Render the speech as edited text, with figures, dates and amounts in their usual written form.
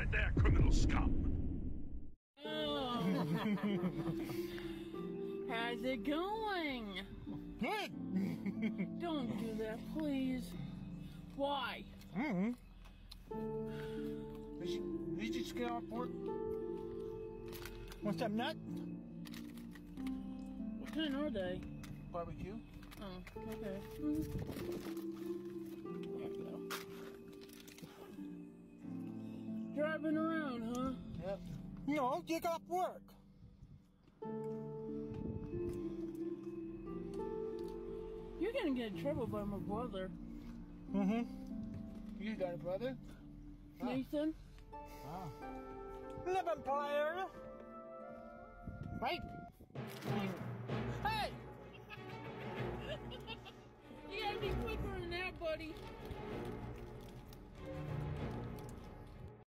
right there, criminal scum. Oh. How's it going? Good. Don't do that, please. Why? Did you just get off work? Want some nuts? What kind are they? Barbecue. Oh, okay. There you go. Driving around, huh? Yep. No, you got off work. You're gonna get in trouble by my brother. You got a brother? Nathan? Oh. Living player. Right? Hey! You gotta be quicker than that, buddy.